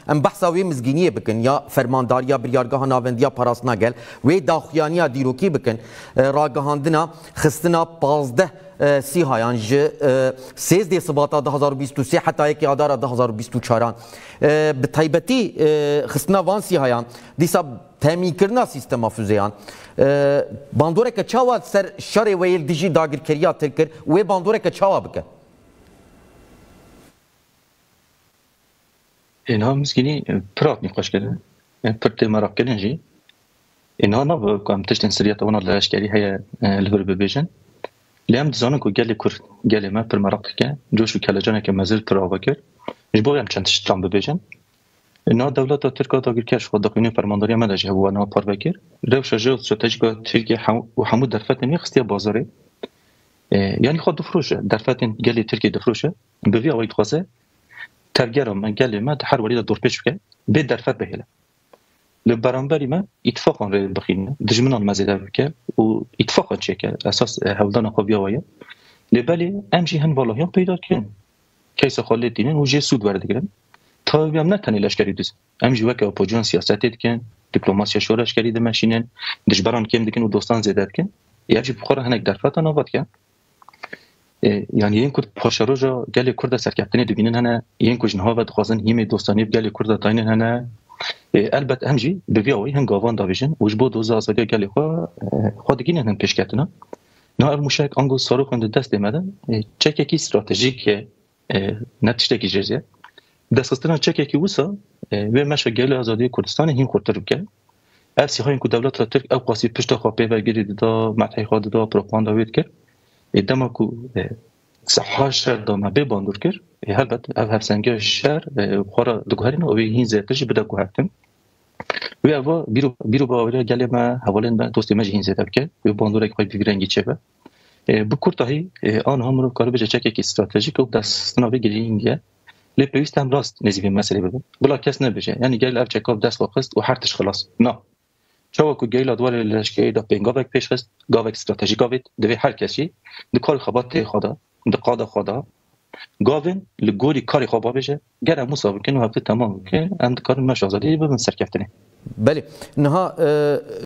ام بحثا وی مزگینیه بکن یا فرمانداریا بریارگاه ناوندیا پاراسنا گل وی داخویانیا دیروکی بکن راگهاندنا خستنا 15 سی هایان ج 13 سباتا 2023 حتی یکی آدار 2024 به تایبتی خستنا وان سی هایان دیسا تامین کرنا سیستما فوزیان باندوره که چاوا سر شر ویل دیجی داگر کریا ترکر و باندوره که چاوا بکن اینها مسکینی پرات نقاش کردن پرت مراق کردن جی اینها نه کام تشتن سریعت اونا لاشکری هي لور ببیجن لام دزانو کو گلی کور گلی ما پر مراق که جوشو کلاجانه که مزل پراوا کرد جبو هم چند تشتم ببیجن اینا دولت ترکیه داگر کش خود دقیقی فرمانداری مدرج هوا نه پار بکر روش جوز استراتژیک ترکیه و حمود درفتن یخستی بازاری یعنی خود دفروشه درفتن گلی ترکیه دفروشه به وی اوید خواسته ترجرم من قال ما تحر وليد دور بيشكه بيد درفت بهله لبرانبري ما اتفاقا بخينا دجمنا المزيد بك واتفاقا تشيك اساس هولدان قويه ويا لبالي امشي هن والله يوم پیدا كان كيس خالد دينن وجي سود ورد گرن تا بيام نتني لشكري دوز امشي وك اپوجون سياست كان دبلوماسيا شورش كريده ماشينن دجبران كيم دكن ودوستان زيدت كان يجي بخور هنك درفت نوبت كان يعني این کد پاشاروجا گلی کرد سرکفتنی دبینن هنه این کجن ها و دخوازن همی دوستانی گلی کرد داینن هنه البته همجی به ویاوی هن گاوان داویجن وجبو دوز آزادی گلی خود دگینن هن پیشکتنا نه اول مشک آنگو سارو کنده دست دمده چک کی استراتژیک نتیجه کی جزیه دست خستنا چک کی وسا و مش گلی آزادی کردستان هیم خورتر بکه افسی های کو دولت ترک او قاسی پشت خوابه و گرید دا متحی خود دا پروپاگاندا وید کرد ادما کو صحه شهر دام به باندور کر البته او هفسنگه شهر خورا دگوهرین و این زیادش بده گوهرتن و اوا بیرو با ولی گلی ما حوالن با دوستی مجه این زیاد بکه و باندور که پای بیرنگی چه با بکرتاهی آن هم رو کار بجه چکه کی استراتژیک و دست ناوی گرینگه لپیست هم راست نزیف مسئله بده بلا کس نبشه یعنی گل اف چکاپ دست واخست و هرتش خلاص نه چاو کو گیلا دوار لشکری دا پنگاوک پیش خست گاوک استراتژیک گاوید دوی هر کسی د کار خبات خدا د قاده خدا گاوین لگوری کاری خوابا بشه گر مسابقه کنه هفته تمام که اند کار مش آزادی به من سرکفتنه بله نها